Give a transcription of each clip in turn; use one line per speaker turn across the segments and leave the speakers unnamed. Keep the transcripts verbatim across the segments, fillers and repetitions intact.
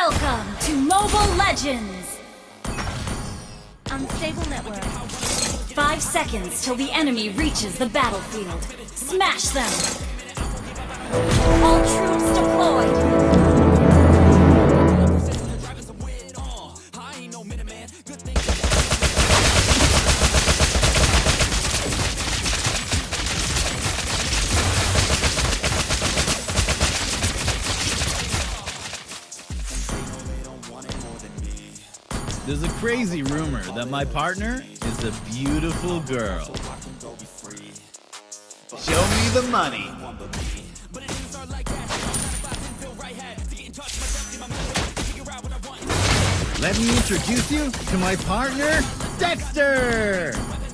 Welcome to Mobile Legends! Unstable network. Five seconds till the enemy reaches the battlefield. Smash them! All troops deployed!
There's a crazy rumor that my partner is a beautiful girl.
Show me the money.
Let me introduce you to my partner, Dexter!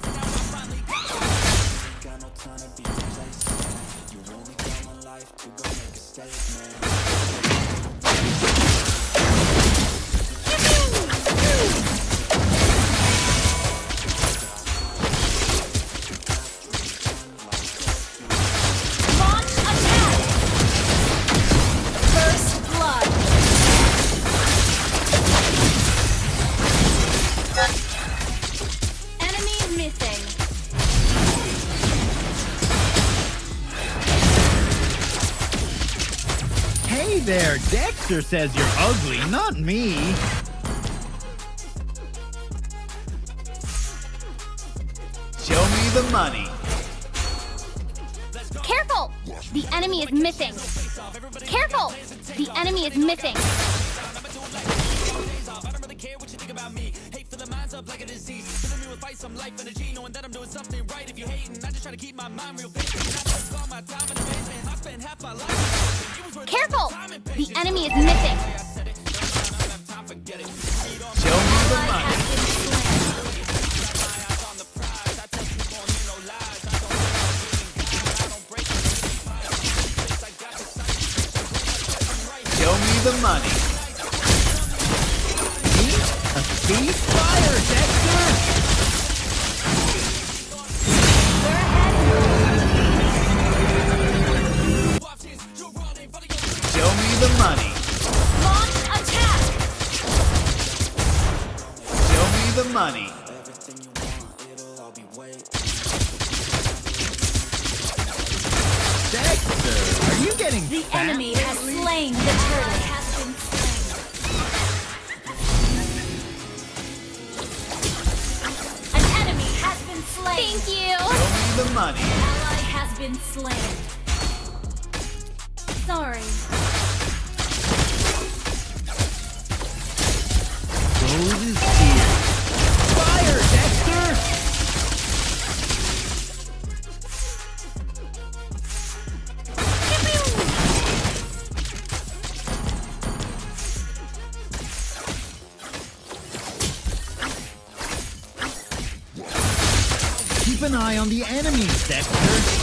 Hey there, Dexter says you're ugly, not me.
Show me the money.
Careful! The enemy is missing. Careful! The enemy is missing. Careful! The enemy is missing.
Show me the money. Show me the money.
Me? A ceasefire, Dexter!
Show me the money.
Launch attack!
Show me the money.
Dexter, are you getting
The
fat
enemy has
lately?
slain the turtle. Has been slain. An enemy has been slain.
Thank you.
Show me the money.
Ally has been slain. Sorry.
Gold is here. Fire, Dexter! Keep an eye on the enemies, Dexter.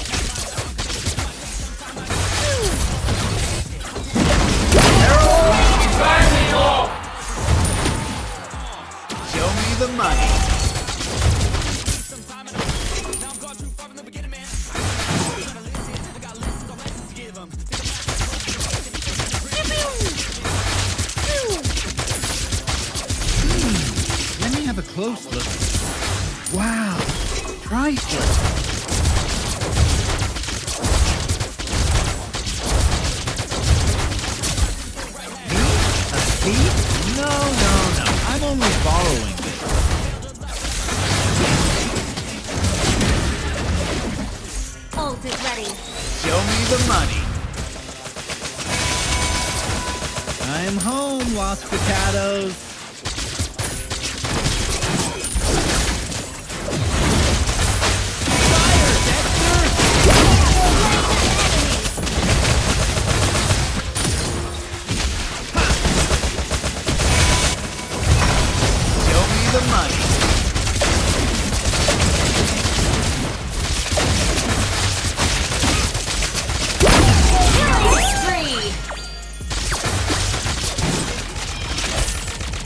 Show me the money.
Hmm, let me have a close look. Wow, priceless. A thief? No, no, no. I'm only borrowing this.
Ult is ready.
Show me the money.
I'm home, Los Picados. Fire, Dexter!
Show me the money.
Killing spree.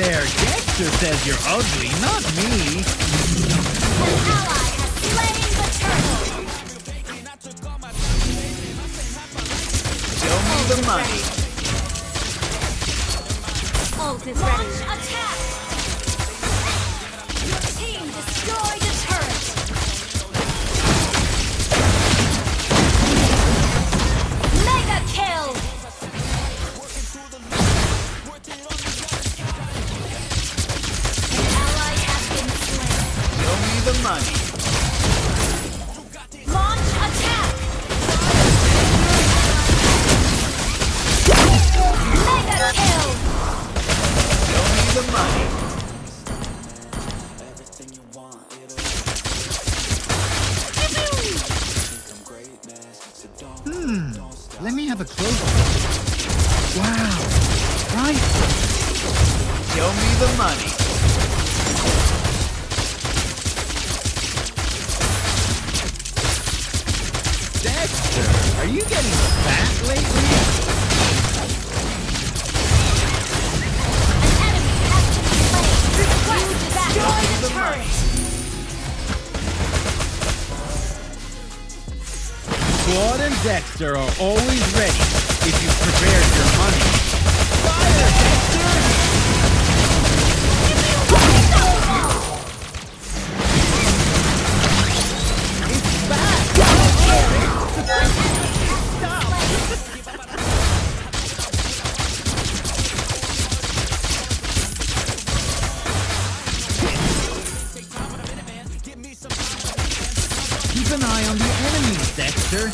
there! Dexter says you're ugly, not me!
An ally has slain the turtle.
Show me the money.
Ult is
Launch
ready.
attack. Your team destroyed a turret.
Mega kill!
An ally has been slain.
Show me the money.
Launch attack.
Mega kill!
Show me the money.
Hmm, let me have a close look. Wow, right?
Show me the money.
Dexter, are you getting fat lately?
An enemy has been slain. Request
Destroy
destroy
the
the turret.
Claude and Dexter are always ready if you've prepared your money. Fire, Dexter! It's back! Keep an eye on the enemies, Dexter.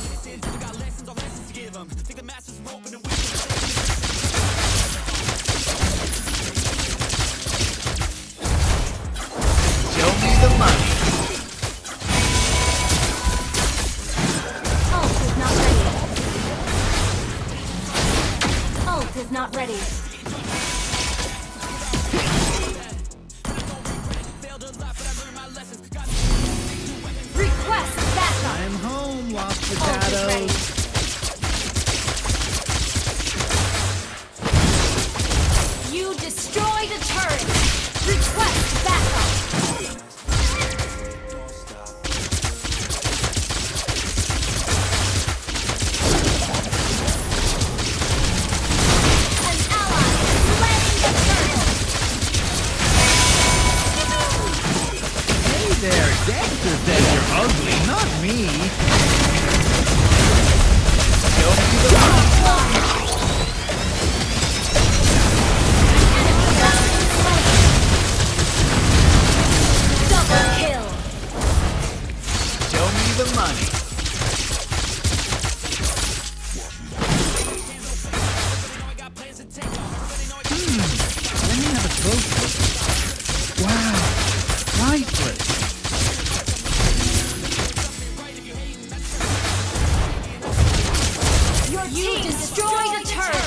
Show me the money.
Ult is not ready. Ult is not ready.
Request backup.
I'm home, Lost
Ult is ready.
Potatoes.
You destroyed a turret. Request backup. An ally has slain the turtle.
Hey there, Dexter says you're ugly, not me.
Show me the money.
Double kill!
Show me the money.
Let me have a close look. Wow, priceless.
Your team destroyed a turret.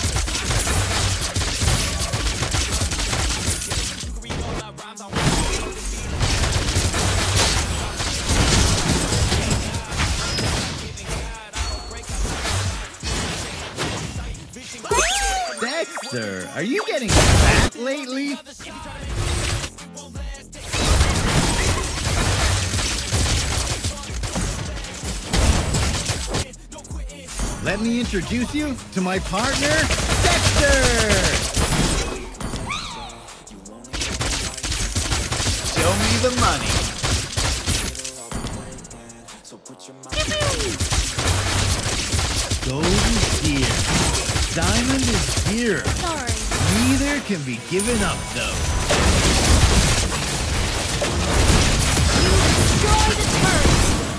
Dexter, are you getting fat lately? Let me introduce you to my partner, Dexter!
Show me the money.
Gold is here. Diamond is here.
Sorry.
Neither can be given up, though.
Destroy the turret.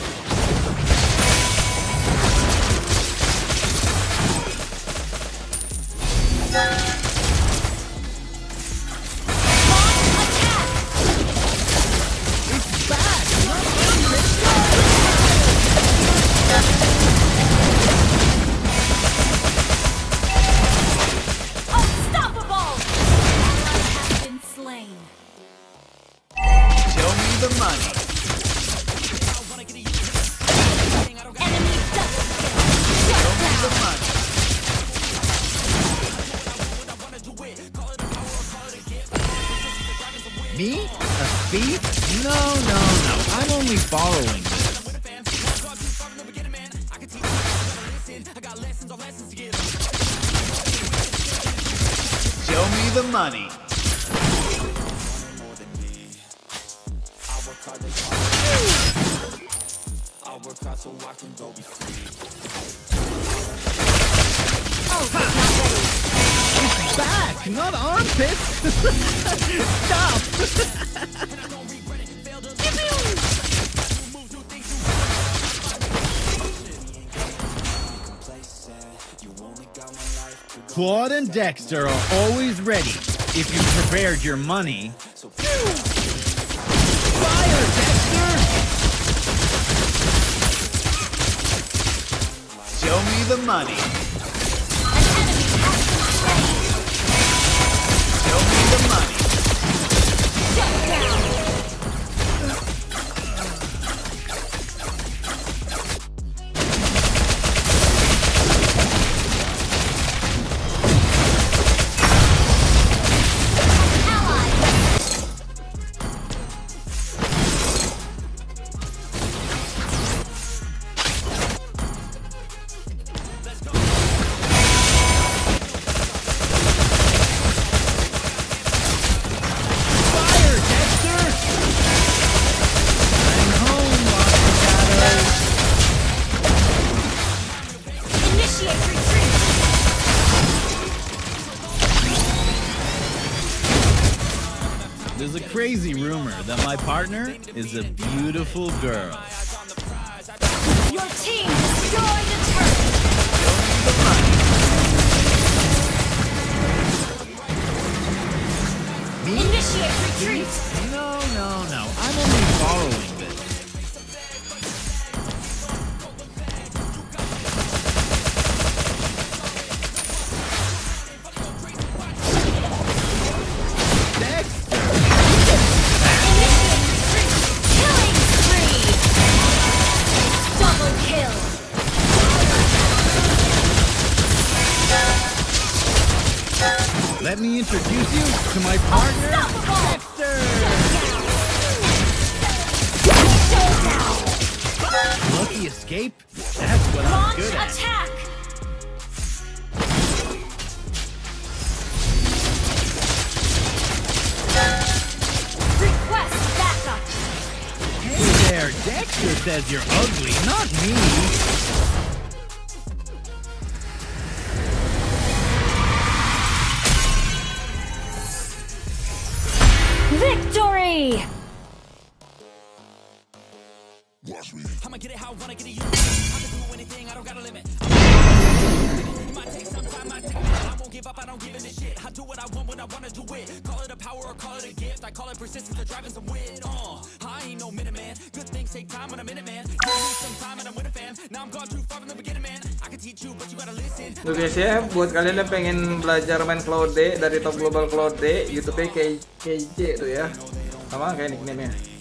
Launch attack.
It's back!
Unstoppable. Ally has been slain.
Show me the money.
following this.
Show me the money.
It's back, not armpits. Stop. Claude and Dexter are always ready if you prepared your money. Fire, Dexter!
Show me the money. Show me the money.
Shut down.
There's a crazy rumor that my partner is a beautiful girl.
Your team destroyed a turret. Initiate retreat.
No, no, no. I'm only following this. Let me introduce you to my partner, Dexter! Lucky escape? That's what I'm
Launch
good at.
attack! Request backup!
Hey there, Dexter says you're ugly, not me.
Victory!
I'ma get it how I wanna get it. You I can do anything, I don't got a limit. It might take some time, might take a minute. I won't give up, I don't give a shit. I do what I want when I wanna do it. Call it a power or call it a gift. I call it persistence or driving some wit. Uh, I ain't no minute man. Good things take time when I'm in it, man. Give me some time and I'm with a fam. Now I'm gone too far from the beginning, man. I can teach you, but you gotta listen.
Tuh guys ya, buat kalian yang pengen belajar main Claude dari Top Global Claude, YouTube-nya K J tuh ya. Sama kayak nickname-nya.